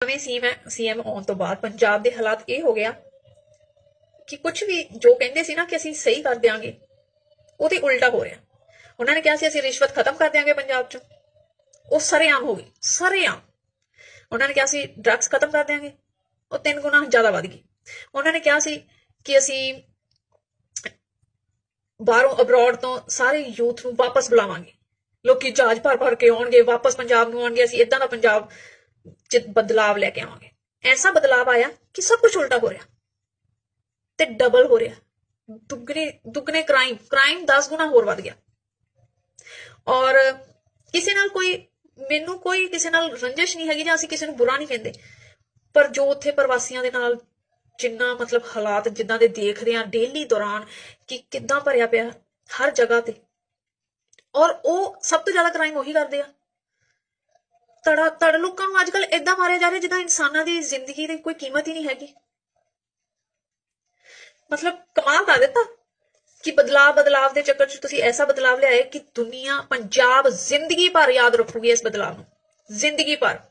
ਨਵੇਂ ਸੀਐਮ ਆਉਣ ਤੋਂ ਬਾਅਦ ਪੰਜਾਬ ਦੇ ਹਾਲਾਤ ਇਹ ਹੋ ਗਿਆ ਕਿ ਕੁਝ ਵੀ ਜੋ ਕਹਿੰਦੇ ਸੀ ਨਾ ਕਿ ਅਸੀਂ ਸਹੀ ਕਰ ਦਿਆਂਗੇ, ਉਹਦੇ ਉਲਟਾ ਹੋ ਰਿਹਾ। ਉਹਨਾਂ ਨੇ ਕਿਹਾ ਸੀ ਅਸੀਂ ਰਿਸ਼ਵਤ ਖਤਮ ਕਰ ਦਿਆਂਗੇ ਪੰਜਾਬ 'ਚ, ਉਹ ਸਰੇਆਮ ਹੋ ਗਈ, ਸਰੇਆਮ। ਉਹਨਾਂ ਨੇ ਕਿਹਾ ਸੀ ਡਰੱਗਸ ਖਤਮ ਕਰ ਦਿਆਂਗੇ, ਉਹ 3 ਗੁਣਾ ਜ਼ਿਆਦਾ ਵੱਧ ਗਈ। ਉਹਨਾਂ ਨੇ ਕਿਹਾ ਸੀ ਕਿ ਅਸੀਂ ਬਾਹਰੋਂ ਅਬਰੋਡ ਤੋਂ ਸਾਰੇ ਯੂਥ ਨੂੰ ਵਾਪਸ ਬੁਲਾਵਾਂਗੇ, ਲੋਕੀ ਜਹਾਜ਼ ਭਰ ਕੇ ਆਉਣਗੇ, ਵਾਪਸ ਪੰਜਾਬ ਨੂੰ ਆਉਣਗੇ, ਅਸੀਂ ਇਦਾਂ ਦਾ ਪੰਜਾਬ 'ਚ ਬਦਲਾਵ ਲੈ ਕੇ ਆਵਾਂਗੇ। ਐਸਾ ਬਦਲਾਵ ਆਇਆ ਕਿ ਸਭ ਕੁਝ ਉਲਟਾ ਹੋ ਰਿਹਾ ਤੇ ਡਬਲ ਹੋ ਰਿਹਾ, ਦੁੱਗਣੇ ਕ੍ਰਾਈਮ 10 ਗੁਣਾ ਹੋਰ ਵੱਧ ਗਿਆ। ਔਰ ਕਿਸੇ ਨਾਲ ਮੈਨੂੰ ਕੋਈ ਕਿਸੇ ਨਾਲ ਰੰਜਿਸ਼ ਨਹੀਂ ਹੈਗੀ ਜਾਂ ਅਸੀਂ ਕਿਸੇ ਨੂੰ ਬੁਰਾ ਨਹੀਂ ਕਹਿੰਦੇ, ਪਰ ਜੋ ਉੱਥੇ ਪ੍ਰਵਾਸੀਆਂ ਦੇ ਨਾਲ ਜਿੰਨਾ ਮਤਲਬ ਹਾਲਾਤ ਜਿੱਦਾਂ ਦੇ ਦੇਖਦੇ ਆ ਡੇਲੀ ਦੌਰਾਨ ਕਿ ਕਿੱਦਾਂ ਭਰਿਆ ਪਿਆ ਹਰ ਜਗ੍ਹਾ ਤੇ, ਔਰ ਉਹ ਸਭ ਤੋਂ ਜ਼ਿਆਦਾ ਕ੍ਰਾਈਮ ਉਹੀ ਕਰਦੇ ਆ। ਤੜ ਲੋਕਾਂ ਨੂੰ ਅੱਜ ਕੱਲ ਏਦਾਂ ਮਾਰਿਆ ਜਾ ਰਿਹਾ ਜਿੱਦਾਂ ਇਨਸਾਨਾਂ ਦੀ ਜ਼ਿੰਦਗੀ ਦੀ ਕੋਈ ਕੀਮਤ ਹੀ ਨਹੀਂ ਹੈਗੀ। ਮਤਲਬ ਕਮਾਲ ਕਰ ਦਿੱਤਾ ਕਿ ਬਦਲਾਵ ਦੇ ਚੱਕਰ 'ਚ ਤੁਸੀਂ ਐਸਾ ਬਦਲਾਵ ਲਿਆਏ ਕਿ ਦੁਨੀਆ, ਪੰਜਾਬ ਜ਼ਿੰਦਗੀ ਭਰ ਯਾਦ ਰੱਖੂਗੀ ਇਸ ਬਦਲਾਵ ਨੂੰ, ਜ਼ਿੰਦਗੀ ਭਰ।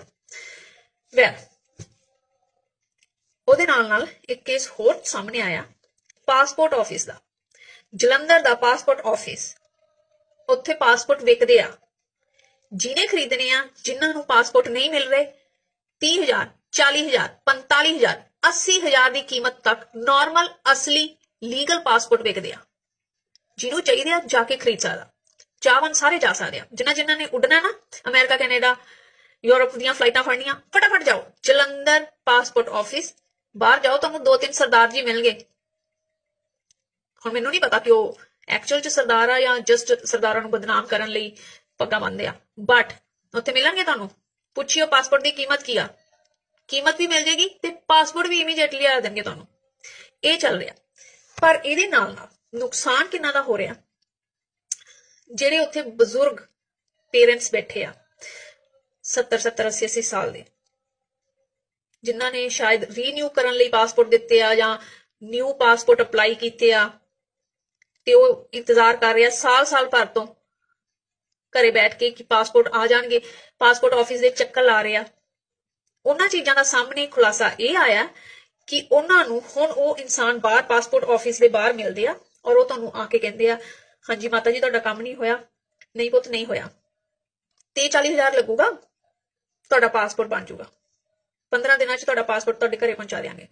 ਉਹਦੇ ਨਾਲ ਇੱਕ ਕੇਸ ਹੋਰ ਸਾਹਮਣੇ ਆਇਆ ਪਾਸਪੋਰਟ ਆਫਿਸ ਦਾ, ਜਲੰਧਰ ਦਾ ਪਾਸਪੋਰਟ ਆਫਿਸ। ਉੱਥੇ ਪਾਸਪੋਰਟ ਵਿਕਦੇ ਆ, ਜਿਹਨੇ ਖਰੀਦਣੇ ਆ, ਜਿਨ੍ਹਾਂ ਨੂੰ ਪਾਸਪੋਰਟ ਨਹੀਂ ਮਿਲ ਰਹੇ, 30,000, 40,000, 45,000, 80,000 ਦੀ ਕੀਮਤ ਤੱਕ ਨਾਰਮਲ ਅਸਲੀ ਲੀਗਲ ਪਾਸਪੋਰਟ ਵਿਕਦੇ ਆ। ਜਿਹਨੂੰ ਚਾਹੀਦੇ ਆ ਜਾ ਕੇ ਖਰੀਦ ਸਕਦਾ, ਚਾਹਵਾਨ ਸਾਰੇ ਜਾ ਸਕਦੇ ਆ। ਜਿਨ੍ਹਾਂ ਨੇ ਉੱਡਣਾ ਨਾ ਅਮਰੀਕਾ, ਕੈਨੇਡਾ, ਯੂਰਪ ਦੀਆਂ ਫਲਾਈਟਾਂ ਫੜਨੀਆਂ, ਫਟਾਫਟ ਜਾਓ ਜਲੰਧਰ ਪਾਸਪੋਰਟ ਆਫਿਸ। ਬਾਹਰ ਜਾਓ, ਤੁਹਾਨੂੰ 2-3 ਸਰਦਾਰ ਜੀ ਮਿਲਣਗੇ। ਹੁਣ ਮੈਨੂੰ ਨਹੀਂ ਪਤਾ ਕਿ ਉਹ ਐਕਚੁਅਲ 'ਚ ਸਰਦਾਰ ਆ ਜਾਂ ਜਸਟ ਸਰਦਾਰਾਂ ਨੂੰ ਬਦਨਾਮ ਕਰਨ ਲਈ ਪੱਗਾਂ ਬੰਨ੍ਹਦੇ ਆ, ਬਟ ਉੱਥੇ ਮਿਲਣਗੇ ਤੁਹਾਨੂੰ। ਪੁੱਛਿਓ ਪਾਸਪੋਰਟ ਦੀ ਕੀਮਤ ਕੀ ਆ, ਕੀਮਤ ਵੀ ਮਿਲ ਜੇਗੀ ਤੇ ਪਾਸਪੋਰਟ ਵੀ ਇਮੀਡੀਏਟਲੀ ਆ ਦੇਣਗੇ ਤੁਹਾਨੂੰ। ਇਹ ਚੱਲ ਰਿਹਾ। ਪਰ ਇਹਦੇ ਨਾਲ ਨੁਕਸਾਨ ਕਿੰਨਾ ਦਾ ਹੋ ਰਿਹਾ। ਜਿਹੜੇ ਉੱਥੇ ਬਜ਼ੁਰਗ ਪੇਰੈਂਟਸ ਬੈਠੇ ਆ 70-70, 80-80 ਸਾਲ ਦੇ, ਜਿਨ੍ਹਾਂ ਨੇ ਸ਼ਾਇਦ ਰੀਨਿਊ ਕਰਨ ਲਈ ਪਾਸਪੋਰਟ ਦਿੱਤੇ ਆ ਜਾਂ ਨਿਊ ਪਾਸਪੋਰਟ ਅਪਲਾਈ ਕੀਤੇ ਆ, ਤੇ ਉਹ ਇੰਤਜ਼ਾਰ ਕਰ ਰਿਹਾ ਸਾਲ ਭਰ ਤੋਂ ਘਰੇ ਬੈਠ ਕੇ ਕਿ ਪਾਸਪੋਰਟ ਆ ਜਾਣਗੇ, ਪਾਸਪੋਰਟ ਆਫਿਸ ਦੇ ਚੱਕਰ ਲਾ ਰਹੇ ਆ। ਉਹਨਾਂ ਚੀਜ਼ਾਂ ਦਾ ਸਾਹਮਣੇ ਖੁਲਾਸਾ ਇਹ ਆਇਆ ਕਿ ਉਹਨਾਂ ਨੂੰ ਹੁਣ ਉਹ ਇਨਸਾਨ ਬਾਹਰ ਪਾਸਪੋਰਟ ਆਫਿਸ ਦੇ ਬਾਹਰ ਮਿਲਦੇ ਆ ਔਰ ਉਹ ਤੁਹਾਨੂੰ ਆ ਕੇ ਕਹਿੰਦੇ ਆ, ਹਾਂਜੀ ਮਾਤਾ ਜੀ ਤੁਹਾਡਾ ਕੰਮ ਨਹੀਂ ਹੋਇਆ। ਨਹੀਂ ਪੁੱਤ ਨਹੀਂ ਹੋਇਆ, 30-40,000 ਲੱਗੂਗਾ, ਤੁਹਾਡਾ ਪਾਸਪੋਰਟ ਬਣ ਜਾਊਗਾ, 15 ਦਿਨਾਂ 'ਚ ਤੁਹਾਡਾ ਪਾਸਪੋਰਟ ਤੁਹਾਡੇ ਘਰੇ ਪਹੁੰਚਾ ਦਿਆਂਗੇ।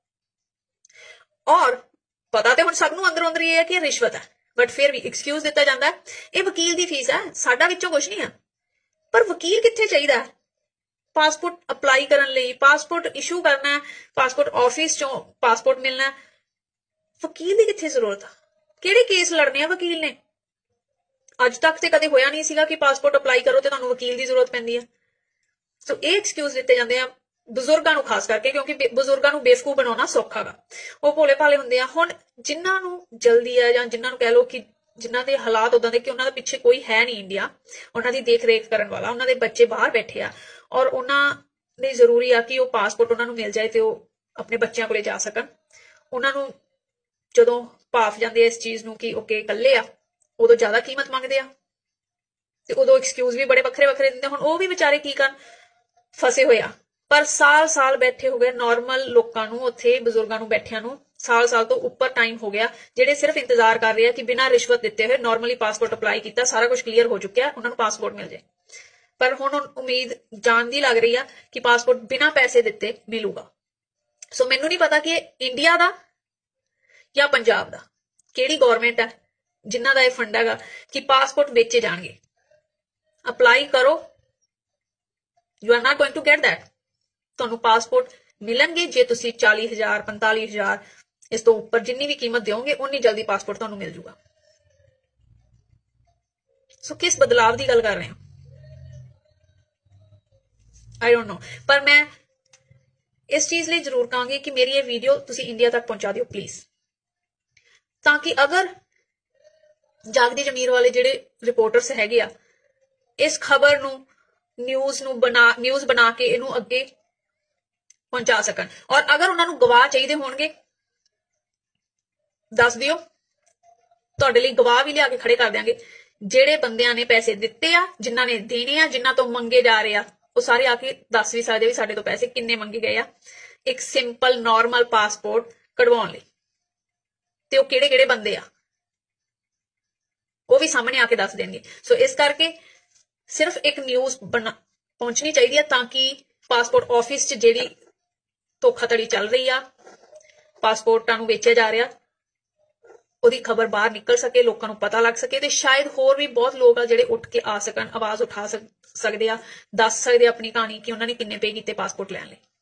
ਔਰ ਪਤਾ ਤੇ ਹੁਣ ਸਭ ਨੂੰ ਅੰਦਰੋਂ ਅੰਦਰ ਇਹ ਹੈ ਕਿ ਇਹ ਰਿਸ਼ਵਤ ਹੈ, ਬਟ ਫਿਰ ਵੀ ਐਕਸਕਿਊਜ਼ ਦਿੱਤਾ ਜਾਂਦਾ ਹੈ, ਇਹ ਵਕੀਲ ਦੀ ਫੀਸ ਹੈ, ਸਾਡਾ ਵਿੱਚੋਂ ਕੁਝ ਨਹੀਂ ਆ। ਪਰ ਵਕੀਲ ਕਿੱਥੇ ਚਾਹੀਦਾ ਹੈ ਪਾਸਪੋਰਟ ਅਪਲਾਈ ਕਰਨ ਲਈ, ਪਾਸਪੋਰਟ ਇਸ਼ੂ ਕਰਨਾ, ਪਾਸਪੋਰਟ ਆਫਿਸ ਚੋਂ ਪਾਸਪੋਰਟ ਮਿਲਣਾ, ਵਕੀਲ ਦੀ ਕਿੱਥੇ ਜ਼ਰੂਰਤ ਆ? ਕਿਹੜੇ ਕੇਸ ਲੜਨੇ ਆ ਵਕੀਲ ਨੇ? ਅੱਜ ਤੱਕ ਤੇ ਕਦੇ ਹੋਇਆ ਨਹੀਂ ਸੀਗਾ ਕਿ ਪਾਸਪੋਰਟ ਅਪਲਾਈ ਕਰੋ ਤੇ ਤੁਹਾਨੂੰ ਵਕੀਲ ਦੀ ਜ਼ਰੂਰਤ ਪੈਂਦੀ ਹੈ। ਸੋ ਇਹ ਐਕਸਕਿਊਜ਼ ਦਿੱਤੇ ਜਾਂਦੇ ਆ ਬਜ਼ੁਰਗਾਂ ਨੂੰ ਖਾਸ ਕਰਕੇ, ਕਿਉਂਕਿ ਬਜ਼ੁਰਗਾਂ ਨੂੰ ਬੇਵਕੂਫ ਬਣਾਉਣਾ ਸੌਖਾ ਗਾ, ਉਹ ਭੋਲੇ ਭਾਲੇ ਹੁੰਦੇ ਆ। ਹੁਣ ਜਿਨ੍ਹਾਂ ਨੂੰ ਜਲਦੀ ਆ ਜਾਂ ਜਿਨ੍ਹਾਂ ਨੂੰ ਕਹਿ ਲਓ ਕਿ ਜਿਨ੍ਹਾਂ ਦੇ ਹਾਲਾਤ ਉਦਾਂ ਦੇ ਕਿ ਉਹਨਾਂ ਦੇ ਪਿੱਛੇ ਕੋਈ ਹੈ ਨਹੀਂ ਇੰਡੀਆ, ਉਹਨਾਂ ਦੀ ਦੇਖ ਰੇਖ ਕਰਨ ਵਾਲਾ, ਉਹਨਾਂ ਦੇ ਬੱਚੇ ਬਾਹਰ ਬੈਠੇ ਆ ਔਰ ਉਹਨਾਂ ਲਈ ਜ਼ਰੂਰੀ ਆ ਕਿ ਉਹ ਪਾਸਪੋਰਟ ਉਹਨਾਂ ਨੂੰ ਮਿਲ ਜਾਏ ਤੇ ਉਹ ਆਪਣੇ ਬੱਚਿਆਂ ਕੋਲੇ ਜਾ ਸਕਣ। ਉਹਨਾਂ ਨੂੰ ਜਦੋਂ ਭਾਫ ਜਾਂਦੇ ਆ ਇਸ ਚੀਜ਼ ਨੂੰ ਕਿ ਓਕੇ ਇਕੱਲੇ ਆ, ਉਦੋਂ ਜ਼ਿਆਦਾ ਕੀਮਤ ਮੰਗਦੇ ਆ ਤੇ ਉਦੋਂ ਐਕਸਕਿਊਜ਼ ਵੀ ਬੜੇ ਵੱਖਰੇ ਦਿੰਦੇ। ਹੁਣ ਉਹ ਵੀ ਵਿਚਾਰੇ ਕੀ ਕਰਨ, ਫਸੇ ਹੋਏ ਆ। ਪਰ ਸਾਲ ਬੈਠੇ ਹੋ ਗਏ ਨਾਰਮਲ ਲੋਕਾਂ ਨੂੰ, ਉੱਥੇ ਬਜ਼ੁਰਗਾਂ ਨੂੰ ਬੈਠਿਆਂ ਨੂੰ ਸਾਲ ਤੋਂ ਉੱਪਰ ਟਾਈਮ ਹੋ ਗਿਆ, ਜਿਹੜੇ ਸਿਰਫ ਇੰਤਜ਼ਾਰ ਕਰ ਰਹੇ ਆ ਕਿ ਬਿਨਾਂ ਰਿਸ਼ਵਤ ਦਿੱਤੇ ਹੋਏ ਨਾਰਮਲੀ ਪਾਸਪੋਰਟ ਅਪਲਾਈ ਕੀਤਾ, ਸਾਰਾ ਕੁਝ ਕਲੀਅਰ ਹੋ ਚੁੱਕਿਆ, ਉਹਨਾਂ ਨੂੰ ਪਾਸਪੋਰਟ ਮਿਲ ਜਾਏ। ਪਰ ਹੁਣ ਉਮੀਦ ਜਾਣ ਦੀ ਲੱਗ ਰਹੀ ਆ ਕਿ ਪਾਸਪੋਰਟ ਬਿਨਾਂ ਪੈਸੇ ਦਿੱਤੇ ਮਿਲੂਗਾ। ਸੋ ਮੈਨੂੰ ਨਹੀਂ ਪਤਾ ਕਿ ਇੰਡੀਆ ਦਾ ਜਾਂ ਪੰਜਾਬ ਦਾ ਕਿਹੜੀ ਗਵਰਨਮੈਂਟ ਹੈ ਜਿਨ੍ਹਾਂ ਦਾ ਇਹ ਫੰਡ ਹੈਗਾ ਕਿ ਪਾਸਪੋਰਟ ਵੇਚੇ ਜਾਣਗੇ। ਅਪਲਾਈ ਕਰੋ, you are not going to get that. ਤੁਹਾਨੂੰ ਪਾਸਪੋਰਟ ਮਿਲਣਗੇ ਜੇ ਤੁਸੀਂ 40,000, 45,000 ਇਸ ਤੋਂ ਉੱਪਰ ਜਿੰਨੀ ਵੀ ਕੀਮਤ ਦਿਓਗੇ ਉਨੀ ਜਲਦੀ ਪਾਸਪੋਰਟ ਤੁਹਾਨੂੰ ਮਿਲ ਜੂਗਾ। ਸੋ ਕਿਸ ਬਦਲਾਵ ਦੀ ਗੱਲ ਕਰ ਰਹੇ ਹਾਂ ਆਈ ਡੋਂਟ ਨੋ, ਪਰ ਮੈਂ ਇਸ ਚੀਜ਼ ਲਈ ਜ਼ਰੂਰ ਕਹਾਂਗੀ ਕਿ ਮੇਰੀ ਇਹ ਵੀਡੀਓ ਤੁਸੀਂ ਇੰਡੀਆ ਤੱਕ ਪਹੁੰਚਾ ਦਿਓ ਪਲੀਜ਼, ਤਾਂ ਕਿ ਅਗਰ ਜਾਗਦੀ ਜਮੀਰ ਵਾਲੇ ਜਿਹੜੇ ਰਿਪੋਰਟਰਸ ਹੈਗੇ ਆ ਇਸ ਖਬਰ ਨੂੰ ਨਿਊਜ਼ ਬਣਾ ਕੇ ਇਹਨੂੰ ਅੱਗੇ ਪਹੁੰਚਾ ਸਕਣ। ਔਰ ਅਗਰ ਉਹਨਾਂ ਨੂੰ ਗਵਾਹ ਚਾਹੀਦੇ ਹੋਣਗੇ ਦੱਸ ਦਿਓ, ਤੁਹਾਡੇ ਲਈ ਗਵਾਹ ਵੀ ਲਿਆ ਕੇ ਖੜੇ ਕਰ ਦਿਆਂਗੇ। ਜਿਹੜੇ ਬੰਦਿਆਂ ਨੇ ਪੈਸੇ ਦਿੱਤੇ ਆ, ਜਿਨ੍ਹਾਂ ਨੇ ਦੇਣੇ ਆ, ਜਿਨ੍ਹਾਂ ਤੋਂ ਮੰਗੇ ਜਾ ਰਹੇ ਆ, ਉਹ ਸਾਰੇ ਆ ਕੇ ਦੱਸ ਵੀ ਸਕਦੇ ਵੀ ਸਾਡੇ ਤੋਂ ਪੈਸੇ ਕਿੰਨੇ ਮੰਗੇ ਗਏ ਆ ਇੱਕ ਸਿੰਪਲ ਨਾਰਮਲ ਪਾਸਪੋਰਟ ਕਢਵਾਉਣ ਲਈ, ਤੇ ਉਹ ਕਿਹੜੇ ਕਿਹੜੇ ਬੰਦੇ ਆ ਉਹ ਵੀ ਸਾਹਮਣੇ ਆ ਕੇ ਦੱਸ ਦੇਣਗੇ। ਸੋ ਇਸ ਕਰਕੇ ਸਿਰਫ ਇੱਕ ਨਿਊਜ਼ ਪਹੁੰਚਣੀ ਚਾਹੀਦੀ ਹੈ ਤਾਂ ਕਿ ਪਾਸਪੋਰਟ ਆਫਿਸ 'ਚ ਜਿਹੜੀ ਧੋਖਾਧੜੀ ਚੱਲ ਰਹੀ ਆ, ਪਾਸਪੋਰਟਾਂ ਨੂੰ ਵੇਚਿਆ ਜਾ ਰਿਹਾ, ਉਹਦੀ ਖਬਰ ਬਾਹਰ ਨਿਕਲ ਸਕੇ, ਲੋਕਾਂ ਨੂੰ ਪਤਾ ਲੱਗ ਸਕੇ, ਤੇ ਸ਼ਾਇਦ ਹੋਰ ਵੀ ਬਹੁਤ ਲੋਕ ਆ ਜਿਹੜੇ ਉੱਠ ਕੇ ਆ ਸਕਣ, ਆਵਾਜ਼ ਉਠਾ ਸਕਦੇ ਆ, ਦੱਸ ਸਕਦੇ ਆ ਆਪਣੀ ਕਹਾਣੀ ਕਿ ਉਹਨਾਂ ਨੇ ਕਿੰਨੇ ਪੇ ਕੀਤੇ ਪਾਸਪੋਰਟ ਲੈਣ ਲਈ।